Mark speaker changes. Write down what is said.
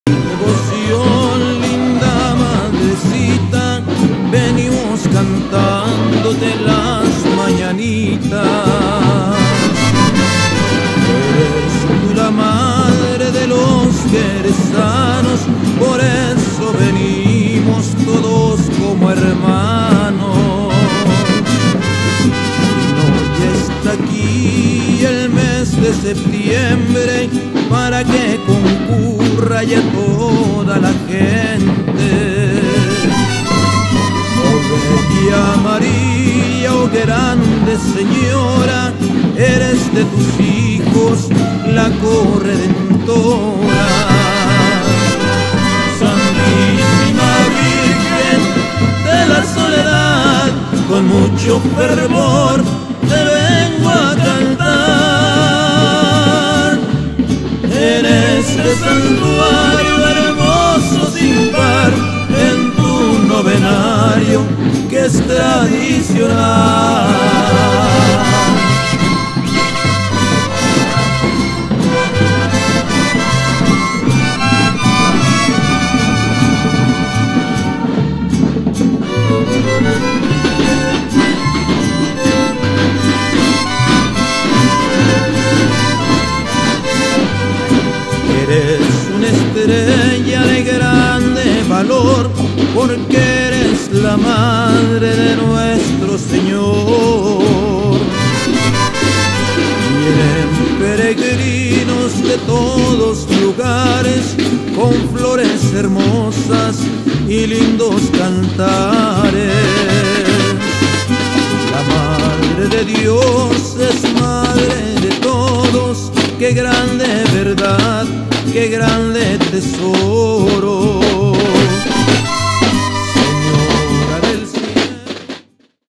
Speaker 1: Devoción, linda madrecita, venimos cantándote las mañanitas. Eres tú la madre de los querezanos, por eso venimos todos como hermanos. Hoy está aquí el mes de septiembre para que concurra ya toda la gente. Oh bella María, oh grande señora, eres de tus hijos la corredentora. Santísima Virgen de la Soledad, con mucho fervor te vengo a cantar. En este santuario hermoso sin par, en tu novenario que es tradicional. Eres una estrella de grande valor, porque eres la madre de nuestro Señor. Vienen peregrinos de todos lugares, con flores hermosas y lindos cantares. La Madre de Dios es madre de todos, qué grande verdad, qué grande tesoro.